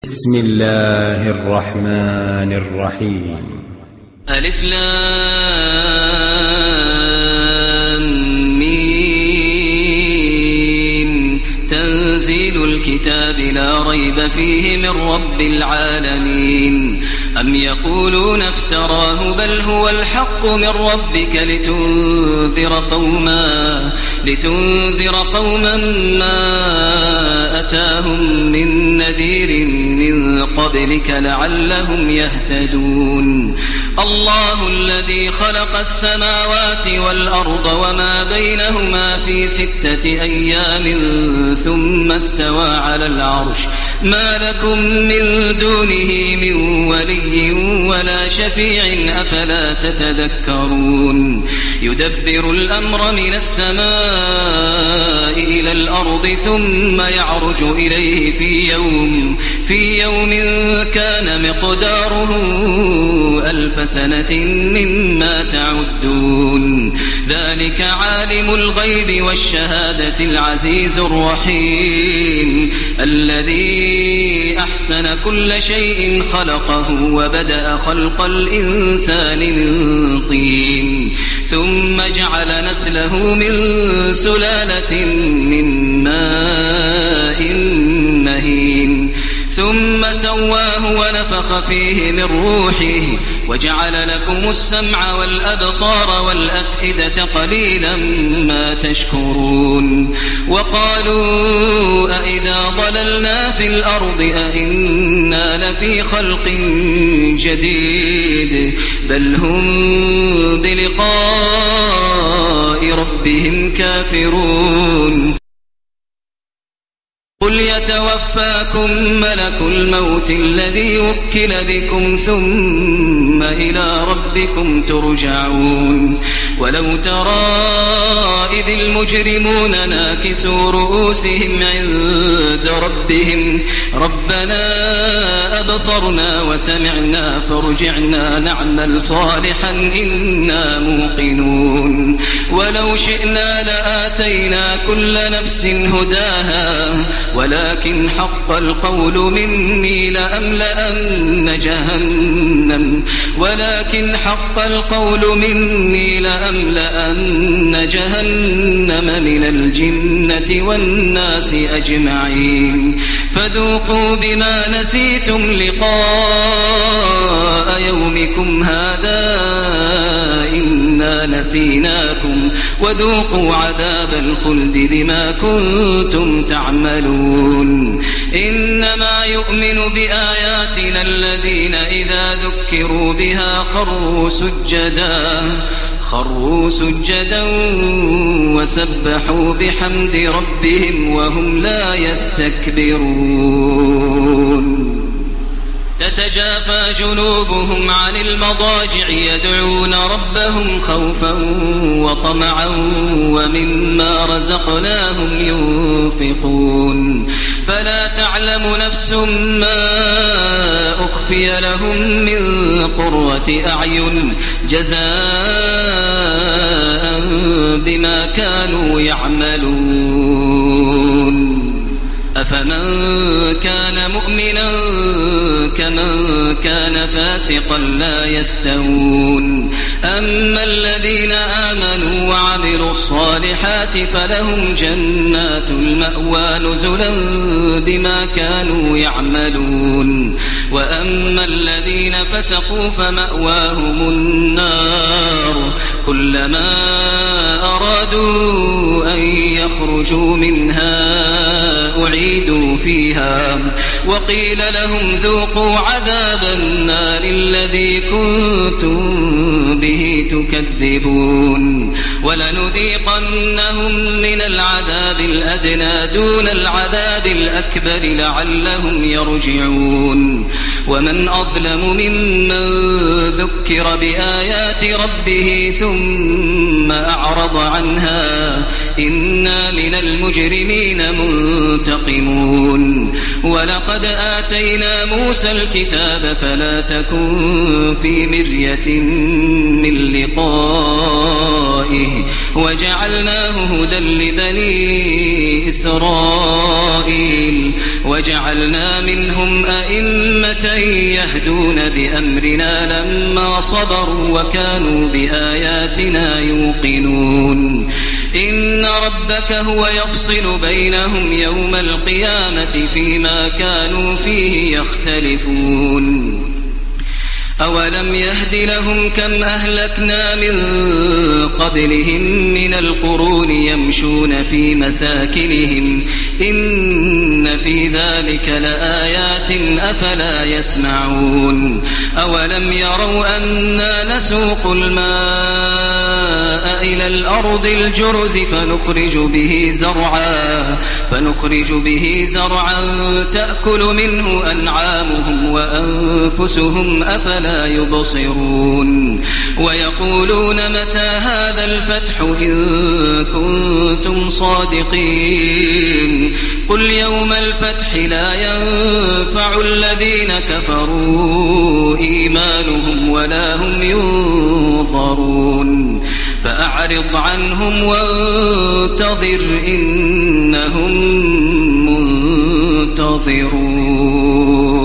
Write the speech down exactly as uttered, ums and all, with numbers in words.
بسم الله الرحمن الرحيم. ألف لام ميم. تنزيل الكتاب لا ريب فيه من رب العالمين. أم يقولون افتراه بل هو الحق من ربك لتنذر قوما لتنذر قوما ما أتاهم من نذير من قبلك لعلهم يهتدون. الله الذي خلق السماوات والأرض وما بينهما في ستة أيام ثم استوى على العرش ما لكم من دونه من ولي ولا شفيع أفلا تتذكرون. يدبر الأمر من السماء إلى الأرض ثم يعرج إليه في يوم في يوم كان مقداره ألف سنة مما تعدون. ذلك عالم الغيب والشهادة العزيز الرحيم الذي أحسن كل شيء خلقه وبدأ خلق الإنسان من طين ثم جعل نسله من سلالة من ماء مهين ثم سواه ونفخ فيه من روحه وجعل لكم السمع والأبصار والأفئدة قليلا ما تشكرون. وقالوا أئذا ضللنا في الأرض أئنا لفي خلق جديد بل هم بلقاء ربهم كافرون. قل يتوفاكم ملك الموت الذي وكل بكم ثم إلى ربكم ترجعون. ولو ترى إذ المجرمون ناكسوا رؤوسهم عند ربهم ربنا أبصرنا وسمعنا فارجعنا نعمل صالحا إنا موقنون. ولو شئنا لآتينا كل نفس هداها ولكن حق القول مني لأملأن جهنم ولكن حق القول مني لأملأن جهنم من الجنة والناس أجمعين. فذوقوا بما نسيتم لقاء يومكم هذا إنا نسيناكم وذوقوا عذاب الخلد بما كنتم تعملون. إنما يؤمن بآياتنا الذين إذا ذكروا بها خروا سجدا خروا سجدا وسبحوا بحمد ربهم وهم لا يستكبرون. تتجافى جنوبهم عن المضاجع يدعون ربهم خوفا وطمعا ومما رزقناهم ينفقون. فلا تعلم نفس ما أخفي لهم من قرة أعين جزاء بما كانوا يعملون. أفمن كان مؤمنا كمن كان فاسقا لا يستوون. أما الذين آمنوا وعملوا الصالحات فلهم جنات المأوى نزلا بما كانوا يعملون. وأما الذين فسقوا فمأواهم النار كلما أرادوا أن يخرجوا منها أعيدوا فيها وقيل لهم ذوقوا عذاب النار الذي كنتم به تكذبون. ولنذيقنهم من العذاب الأدنى دون العذاب الأكبر لعلهم يرجعون. ومن أظلم ممن ذكر بآيات ربه ثم أعرض عنها إنا من المجرمين منتقمون ولقد آتينا موسى الكتاب فلا تكن في مرية من لقائه وجعلناه هدى لبني إسرائيل وجعلنا منهم أئمة يهدون بأمرنا لما صبروا وكانوا بآياتنا يوقنون إن ربك هو يفصل بينهم يوم القيامة فيما كانوا فيه يختلفون أولم يهد لهم كم أهلكنا من قبلهم من القرون يمشون في مساكنهم إن في ذلك لآيات أفلا يسمعون أولم يروا أنا نسوق الماء إلى الأرض الجرز فنخرج به زرعا فنخرج به زرعا تأكل منه أنعامهم وأنفسهم أفلا لا يبصرون ويقولون متى هذا الفتح إن كنتم صادقين قل يوم الفتح لا ينفع الذين كفروا إيمانهم ولا هم ينظرون فأعرض عنهم وانتظر إنهم منتظرون.